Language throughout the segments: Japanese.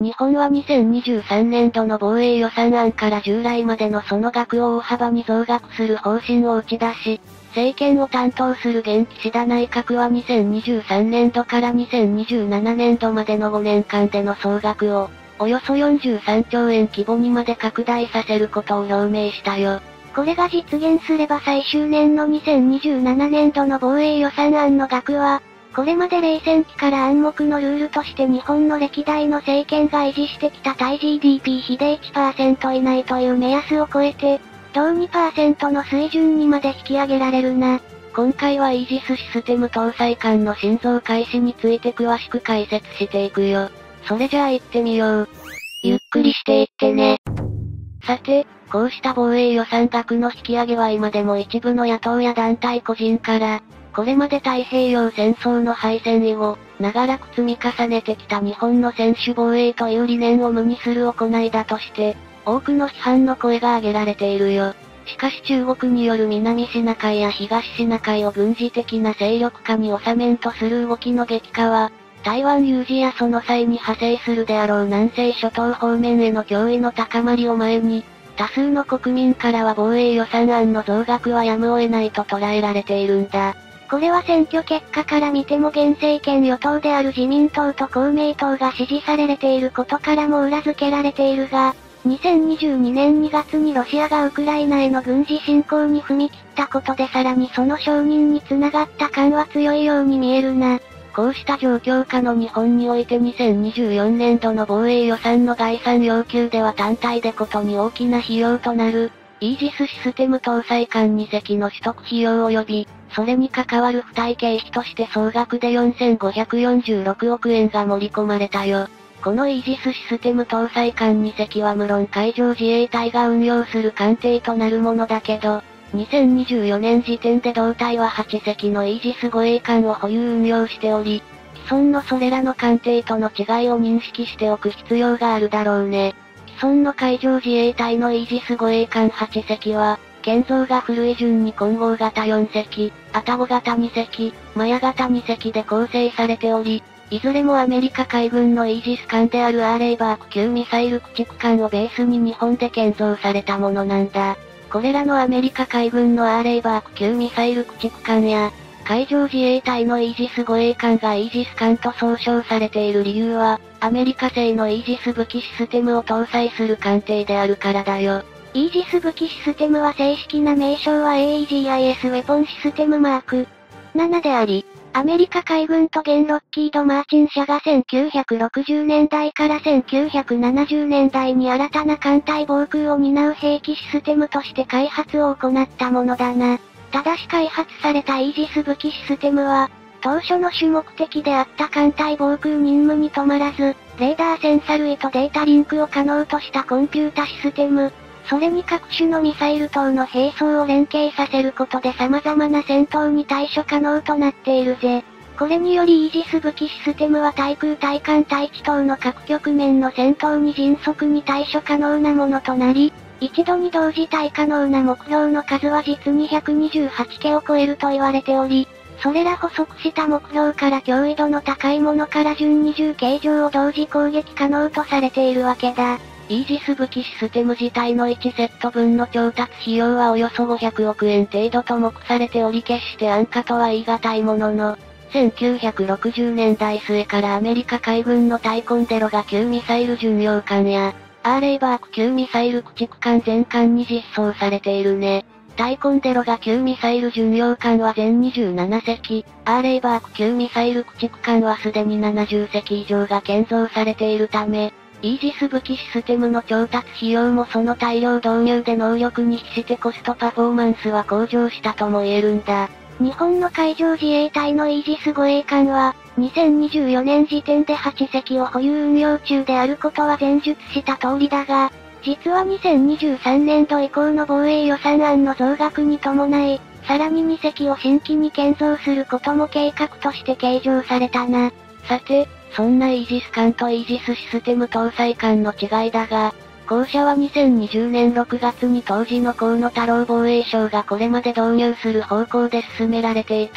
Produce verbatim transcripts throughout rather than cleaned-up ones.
日本はにせんにじゅうさんねんどの防衛予算案から従来までのその額を大幅に増額する方針を打ち出し、政権を担当する現岸田内閣はにせんにじゅうさんねんどからにせんにじゅうななねんどまでのごねんかんでの総額を、およそよんじゅうさんちょうえん規模にまで拡大させることを表明したよ。 これが実現すれば最終年のにせんにじゅうななねんどの防衛予算案の額は、これまで冷戦期から暗黙のルールとして日本の歴代の政権が維持してきた対 ジーディーピー 比で いちパーセント 以内という目安を超えて、同 にパーセント の水準にまで引き上げられるな。 今回はイージスシステム搭載艦の新造開始について詳しく解説していくよ。それじゃあ行ってみよう。 ゆっくりしていってね。 さて、こうした防衛予算額の引き上げは今でも一部の野党や団体個人から、これまで太平洋戦争の敗戦以後、長らく積み重ねてきた日本の専守防衛という理念を無にする行いだとして、多くの批判の声が上げられているよ。しかし中国による南シナ海や東シナ海を軍事的な勢力下に収めんとする動きの激化は、台湾有事やその際に派生するであろう南西諸島方面への脅威の高まりを前に、多数の国民からは防衛予算案の増額はやむを得ないと捉えられているんだ。 これは選挙結果から見ても現政権与党である自民党と公明党が支持されていることからも裏付けられているが、にせんにじゅうにねんにがつにロシアがウクライナへの軍事侵攻に踏み切ったことでさらにその承認に繋がった感は強いように見えるな。 こうした状況下の日本においてにせんにじゅうよねんどの防衛予算の概算要求では単体でことに大きな費用となる、イージスシステム搭載艦にせきの取得費用及び、それに関わる付帯経費として総額でよんせんごひゃくよんじゅうろくおくえんが盛り込まれたよ。このイージスシステム搭載艦にせきは無論海上自衛隊が運用する艦艇となるものだけど、にせんにじゅうよねん時点で同隊ははちせきのイージス護衛艦を保有運用しており、既存のそれらの艦艇との違いを認識しておく必要があるだろうね。既存の海上自衛隊のイージス護衛艦はちせきは、建造が古い順に混合型よんせき、愛宕型にせき、マヤ型にせきで構成されており、いずれもアメリカ海軍のイージス艦であるアーレイバーク級ミサイル駆逐艦をベースに日本で建造されたものなんだ。これらのアメリカ海軍のアーレイバーク級ミサイル駆逐艦や、海上自衛隊のイージス護衛艦がイージス艦と総称されている理由は、アメリカ製のイージス武器システムを搭載する艦艇であるからだよ。 イージス武器システムは正式な名称は エーイージーアイエス ウェポンシステムマークななであり、アメリカ海軍と現ロッキード・マーチン社がせんきゅうひゃくろくじゅうねんだいからせんきゅうひゃくななじゅうねんだいに新たな艦隊防空を担う兵器システムとして開発を行ったものだな。ただし開発されたイージス武器システムは、当初の主目的であった艦隊防空任務に止まらず、レーダーセンサ類とデータリンクを可能としたコンピュータシステム、それに各種のミサイル等の兵装を連携させることで様々な戦闘に対処可能となっているぜ。これによりイージス武器システムは対空対艦対地等の各局面の戦闘に迅速に対処可能なものとなり、一度に同時対可能な目標の数は実にひゃくにじゅうはちけを超えると言われており、それら補足した目標から脅威度の高いものから準にじゅうけい上を同時攻撃可能とされているわけだ。 イージス武器システム自体のいちセット分の調達費用はおよそごひゃくおくえん程度と目されており決して安価とは言い難いものの、せんきゅうひゃくろくじゅうねんだい末からアメリカ海軍のタイコンデロガ級ミサイル巡洋艦や、アーレイバーク級ミサイル駆逐艦全艦に実装されているね。タイコンデロガ級ミサイル巡洋艦は全にじゅうななせき、アーレイバーク級ミサイル駆逐艦はすでにななじゅっせき以上が建造されているため、イージス武器システムの調達費用もその大量導入で能力に比してコストパフォーマンスは向上したとも言えるんだ。 日本の海上自衛隊のイージス護衛艦は、にせんにじゅうよねん時点ではちせきを保有運用中であることは前述した通りだが、実はにせんにじゅうさんねんど以降の防衛予算案の増額に伴い、さらににせきを新規に建造することも計画として計上されたな。 さて、そんなイージス艦とイージスシステム搭載艦の違いだが、後者はにせんにじゅうねんろくがつに当時の河野太郎防衛相がこれまで導入する方向で進められていた、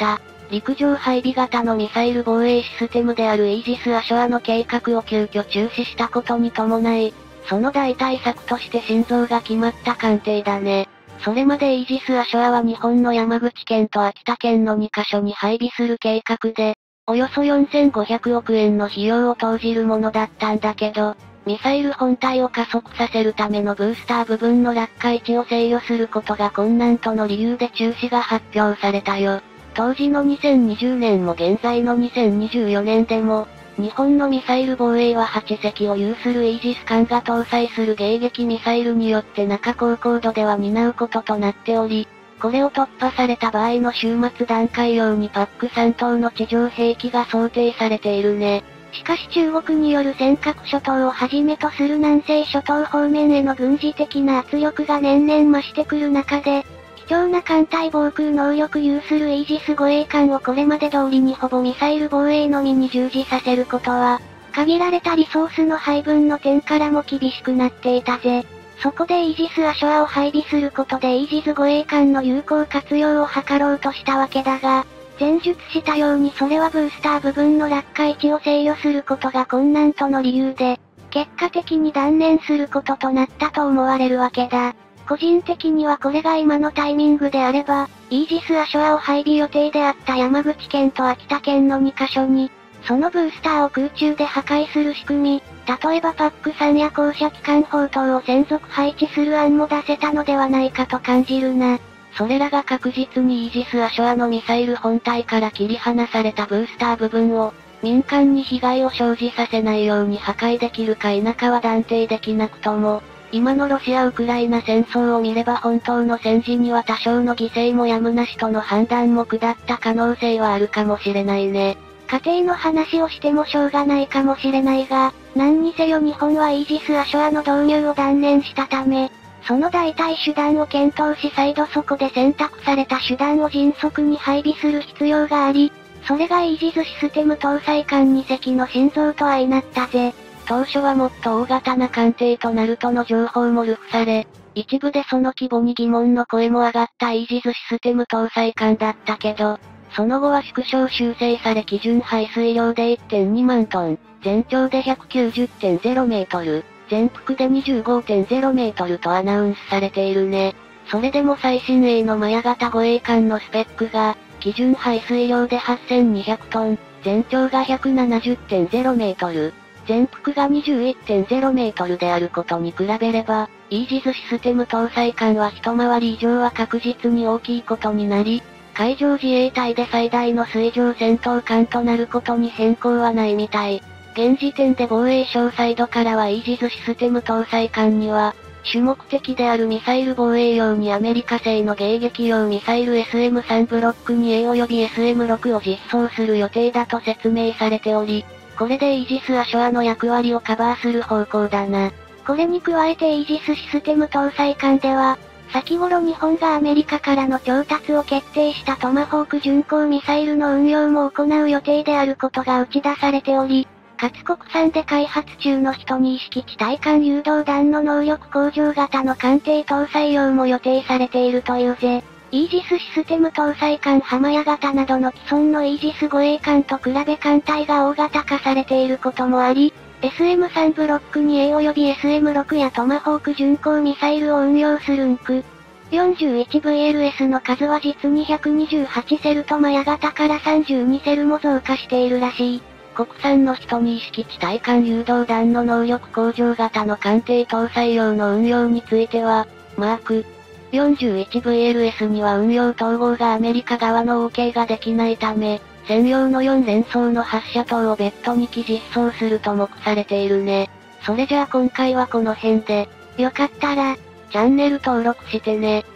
陸上配備型のミサイル防衛システムであるイージス・アショアの計画を急遽中止したことに伴い、その代替策として新造が決まった艦艇だね。それまでイージス・アショアは日本の山口県と秋田県のにカ所に配備する計画で、およそよんせんごひゃくおくえんの費用を投じるものだったんだけど、ミサイル本体を加速させるためのブースター部分の落下位置を制御することが困難との理由で中止が発表されたよ。当時のにせんにじゅうねんも現在のにせんにじゅうよねんでも、日本のミサイル防衛ははちせきを有するイージス艦が搭載する迎撃ミサイルによって中高高度では担うこととなっており、これを突破された場合の終末段階用にパックさん等の地上兵器が想定されているね。 しかし中国による尖閣諸島をはじめとする南西諸島方面への軍事的な圧力が年々増してくる中で、貴重な艦隊防空能力有するイージス護衛艦をこれまで通りにほぼミサイル防衛のみに従事させることは、限られたリソースの配分の点からも厳しくなっていたぜ。そこでイージス・アショアを配備することでイージス護衛艦の有効活用を図ろうとしたわけだが、前述したようにそれはブースター部分の落下位置を制御することが困難との理由で、結果的に断念することとなったと思われるわけだ。個人的にはこれが今のタイミングであれば、イージス・アショアを配備予定であった山口県と秋田県のにカ所に、そのブースターを空中で破壊する仕組み、例えばパックさんや降射機関砲等を専属配置する案も出せたのではないかと感じるな。 それらが確実にイージス・アショアのミサイル本体から切り離されたブースター部分を、民間に被害を生じさせないように破壊できるか否かは断定できなくとも、今のロシア・ウクライナ戦争を見れば本当の戦時には多少の犠牲もやむなしとの判断も下った可能性はあるかもしれないね。 家庭の話をしてもしょうがないかもしれないが、何にせよ日本はイージス・アショアの導入を断念したため、その代替手段を検討し再度そこで選択された手段を迅速に配備する必要があり、それがイージスシステム搭載艦に隻の新造と相なったぜ。 当初はもっと大型な艦艇となるとの情報も流布され、一部でその規模に疑問の声も上がったイージスシステム搭載艦だったけど、その後は縮小修正され基準排水量で いってんにまんトン、全長で ひゃくきゅうじゅってんゼロメートル、全幅で にじゅうごてんゼロメートルとアナウンスされているね。それでも最新鋭のマヤ型護衛艦のスペックが、基準排水量ではっせんにひゃくトン、全長が ひゃくななじゅってんゼロメートル、全幅が にじゅういってんゼロメートルであることに比べれば、イージスシステム搭載艦は一回り以上は確実に大きいことになり、海上自衛隊で最大の水上戦闘艦となることに変更はないみたい。現時点で防衛省サイドからはイージスシステム搭載艦には、主目的であるミサイル防衛用にアメリカ製の迎撃用ミサイル エスエムスリー ブロックに A 及び エスエムシックス を実装する予定だと説明されており、これでイージス・アショアの役割をカバーする方向だな。 これに加えてイージスシステム搭載艦では、先頃日本がアメリカからの調達を決定したトマホーク巡航ミサイルの運用も行う予定であることが打ち出されており、かつ国産で開発中のひとに式地対艦誘導弾の能力向上型の艦艇搭載用も予定されているというぜ。イージスシステム搭載艦ハマヤ型などの既存のイージス護衛艦と比べ艦隊が大型化されていることもあり、エスエムスリー ブロックに A 及び エスエムシックス やトマホーク巡航ミサイルを運用するンク よんじゅういちブイエルエス の数は実にひゃくにじゅうはちセルとマヤ型からさんじゅうにセルも増加しているらしい。 国産のひとに式地対艦誘導弾の能力向上型の艦艇搭載用の運用については、マーク よんじゅういちブイエルエス には運用統合がアメリカ側の OK ができないため、専用のよん連装の発射塔を別途に機実装すると目されているね。それじゃあ今回はこの辺で、 よかったら、 チャンネル登録してね。